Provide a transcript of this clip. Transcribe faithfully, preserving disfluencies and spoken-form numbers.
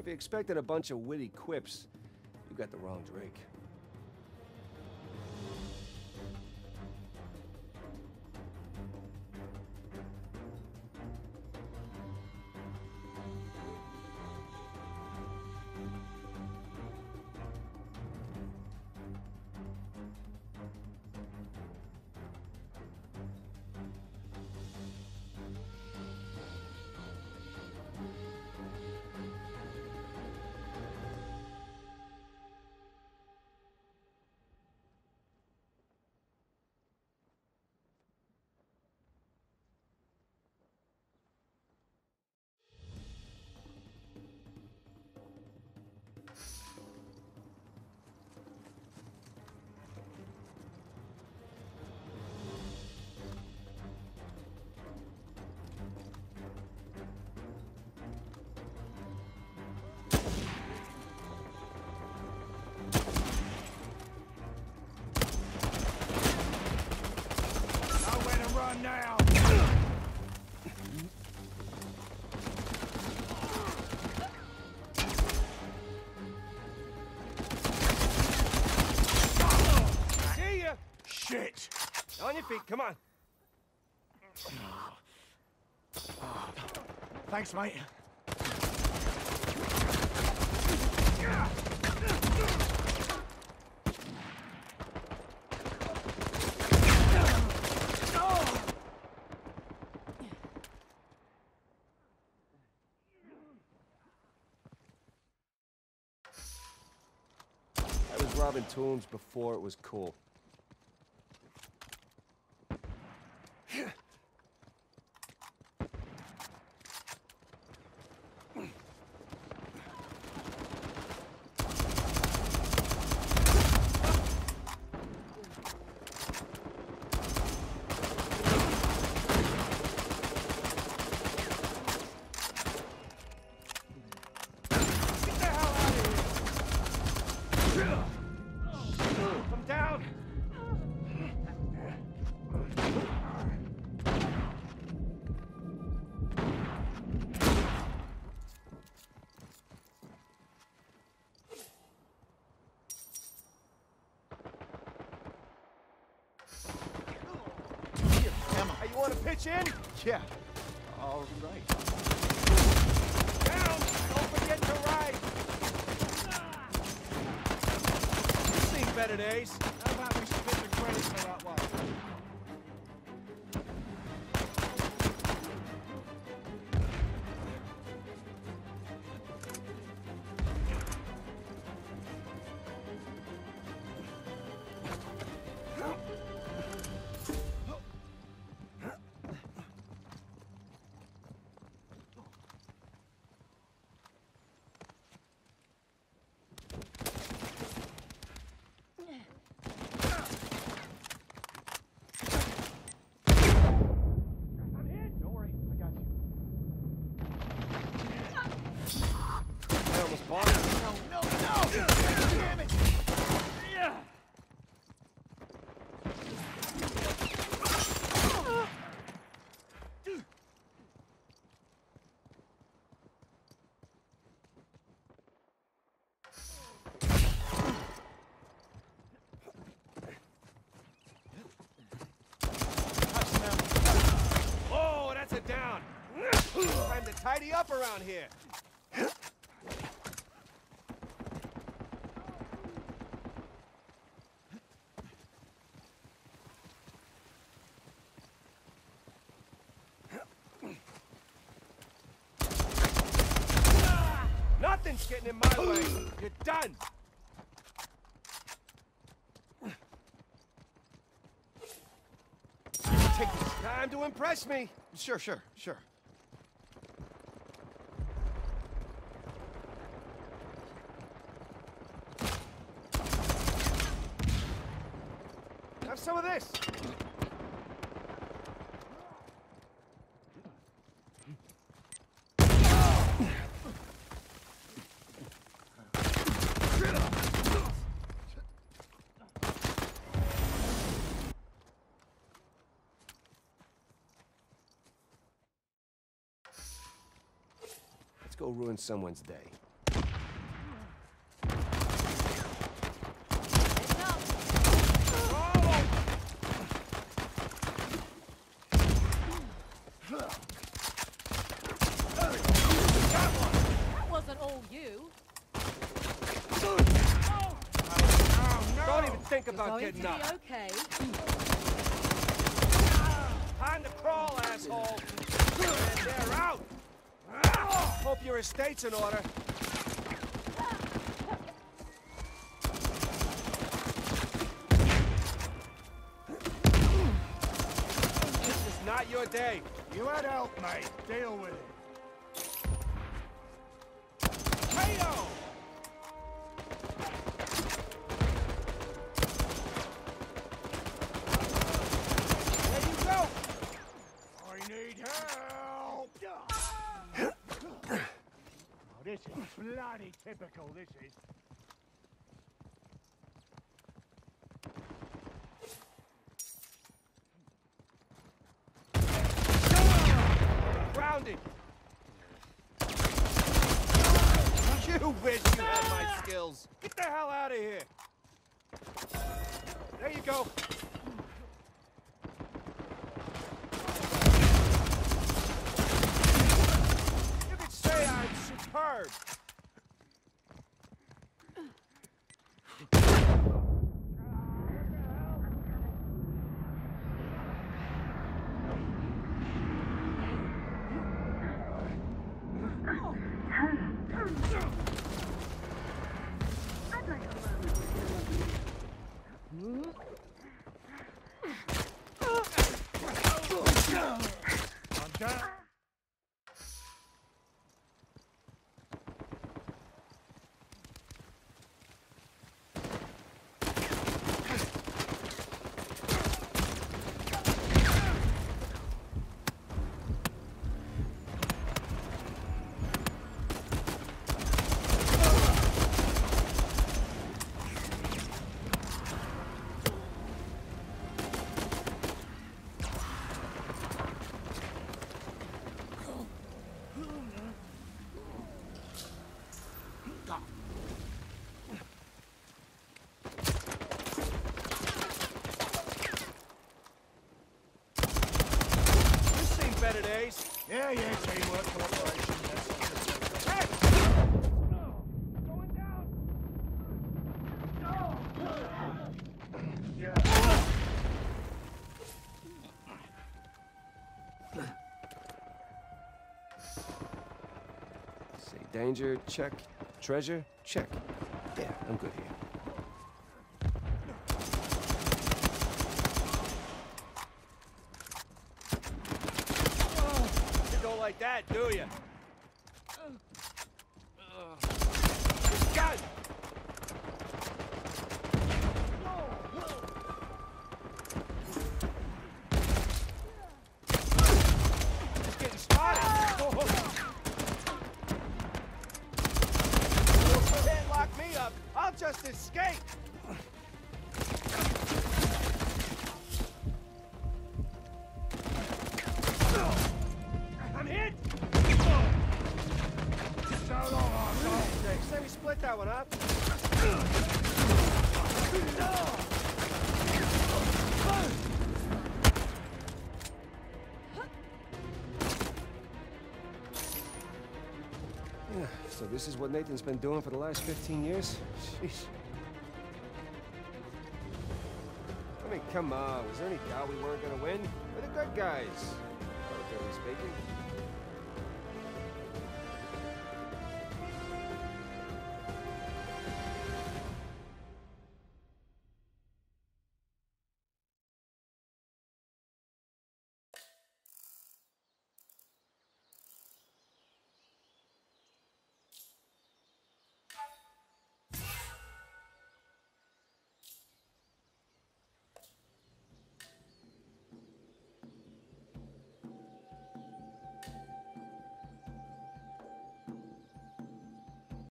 you expected a bunch of witty quips, you got the wrong drink. Now! See ya! Shit! On your feet, come on. Thanks, mate. I was robbing tombs before it was cool. Come down! Hey, you want to pitch in? Yeah. All right. Down! Don't forget to ride! You've seen better days. How about we split the credit for that one? I almost bought it. No, no, no! Damn it! Yeah. Oh, that's a down. Time to tidy up around here. Nothing's getting in my way. You're done. Take this time to impress me. Sure, sure, sure. Have some of this. Let's go ruin someone's day. That wasn't all you. Oh, no. Don't even think about Going getting to up. be okay. Time to crawl, asshole. And they're out. Hope your estate's in order. This is not your day. You had help, mate. Deal with it. Kato! There you go. I need help! Oh, this is bloody typical, this is. Grounded. You wish you had my skills. Get the hell out of here. There you go. You could say I'm superb. I'm down. You've seen better days. Yeah, yeah, teamwork, cooperation, that's Hey! Going down. yeah. Say danger, check. Treasure, check. Yeah, I'm good here. You don't like that, do you? Gun! Just getting started. You can't lock me up. I'll just escape. I'm hit. So long, arsehole. Say we split that one up. Yeah, so this is what Nathan's been doing for the last fifteen years? Jeez. I mean, come on. Was there any doubt we weren't gonna win? We're the good guys, relatively speaking.